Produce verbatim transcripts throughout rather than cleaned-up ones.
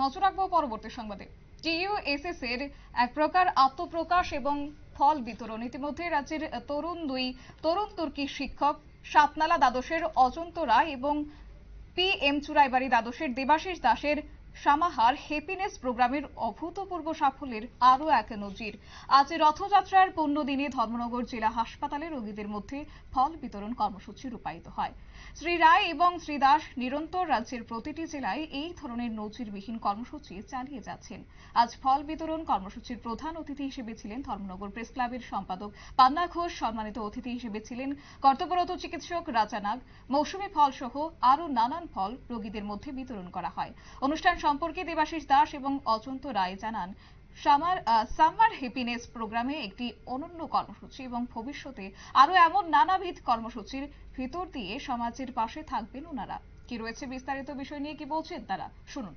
নজর রাখবো পরবর্তী সংবাদে। টিইউএসএস এর এক প্রকার আত্মপ্রকাশ এবং ফল বিতরণ। ইতিমধ্যে রাজ্যের তরুণ দুই তরুণ তুর্কি শিক্ষক সাতনালা দ্বাদশের অজন্ত রায় এবং পি এম চুরাইবাড়ি দ্বাদশের দেবাশিস দাসের সামাহার হ্যাপিনেস প্রোগ্রামের অভূতপূর্ব সাফল্যের আরও এক নজির। আজ রথযাত্রার পূর্ণ দিনে ধর্মনগর জেলা হাসপাতালে রোগীদের মধ্যে ফল বিতরণ কর্মসূচি রূপায়িত হয়। শ্রী রায় এবং শ্রী দাস নিরন্তর রাজ্যের প্রতিটি জেলায় এই ধরনের নজিরবিহীন কর্মসূচি চালিয়ে যাচ্ছেন। আজ ফল বিতরণ কর্মসূচির প্রধান অতিথি হিসেবে ছিলেন ধর্মনগর প্রেস ক্লাবের সম্পাদক পান্না ঘোষ। সম্মানিত অতিথি হিসেবে ছিলেন কর্তব্যরত চিকিৎসক রাজা নাগ। মৌসুমী ফল সহ আরও নানান ফল রোগীদের মধ্যে বিতরণ করা হয়। অনুষ্ঠান সম্পর্কে দেবাশিস দাস এবং অজন্ত রায় জানান, সামার সামার হ্যাপিনেস প্রোগ্রামে একটি অনন্য কর্মসূচি এবং ভবিষ্যতে আরো এমন নানাবিধ কর্মসূচির ভিতর দিয়ে সমাজের পাশে থাকবেন ওনারা। কি রয়েছে বিস্তারিত বিষয় নিয়ে কি বলছেন তারা, শুনুন।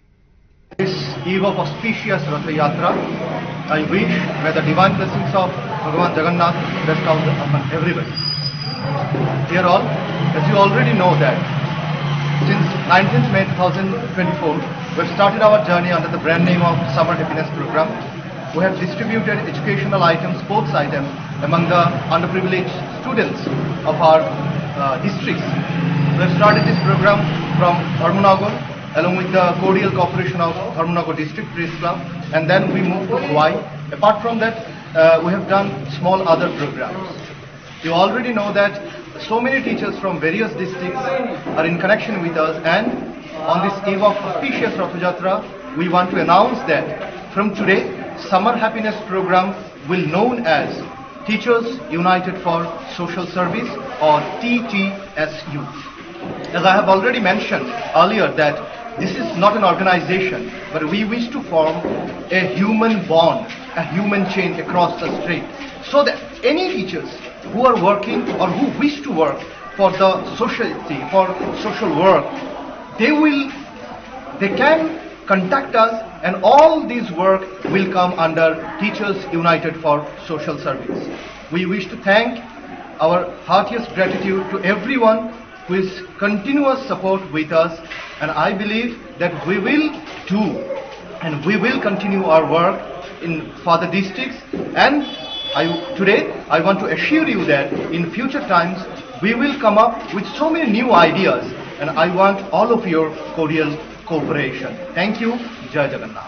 This eve of auspicious Rath Yatra, I wish may the divine blessings of Bhagavan Jagannath rest out upon everybody. Dear all, as you already know that since nineteenth May twenty twenty-four, we have started our journey under the brand name of Summer Happiness Program. We have distributed educational items, sports items among the underprivileged students of our uh, districts. We have started this program from Dharmanagar along with the cordial cooperation of Dharmanagar District Press Club, and then we moved to Khowai. Apart from that, uh, we have done small other programs. You already know that so many teachers from various districts are in connection with us, and on this eve of auspicious Rath Yatra, we want to announce that from today, Summer Happiness Program will known as Teachers United for Social Service, or T T S U. As I have already mentioned earlier that this is not an organization, but we wish to form a human bond, a human chain across the street, so that any teachers who are working or who wish to work for the society, for social work, they will, they can contact us, and all this work will come under Teachers United for Social Service. We wish to thank our heartiest gratitude to everyone who is continuous support with us, and I believe that we will do and we will continue our work in further districts. And I, today I want to assure you that in future times we will come up with so many new ideas, and I want all of your cordial cooperation. Thank you. Jai Jagannath.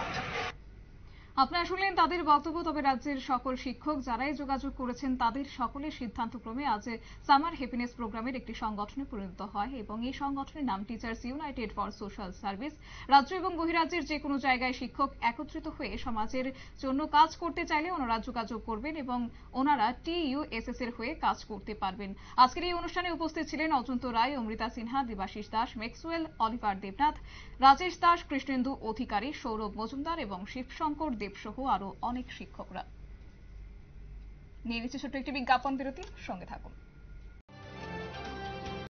আপনারা শুনলেন তাদের বক্তব্য। তবে রাজ্যের সকল শিক্ষক যারাই যোগাযোগ করেছেন তাদের সকলের সিদ্ধান্তক্রমে আজ সামার হ্যাপিনেস প্রোগ্রামের একটি সংগঠনে পরিণত হয় এবং এই সংগঠনের নাম teachers united for social service. রাজ্য এবং বহিরাজ্যের যে কোনো জায়গায় শিক্ষক একত্রিত হয়ে সমাজের জন্য কাজ করতে চাইলে ওনারা যোগাযোগ করবেন এবং ওনারা টিইউএসএস এর হয়ে কাজ করতে পারবেন। আজকের এই অনুষ্ঠানে উপস্থিত ছিলেন অজন্ত রায়, অমৃতা সিনহা, দেবাশিস দাস, ম্যাক্সওয়েল, অলিভার দেবনাথ, রাজেশ দাস, কৃষ্ণেন্দু অধিকারী, সৌরভ মজুমদার এবং শিবশঙ্কর সহ আরো অনেক শিক্ষকরা। নিয়ে নিচ্ছে ছোট্ট একটি বিজ্ঞাপন বিরতি, সঙ্গে থাকুন।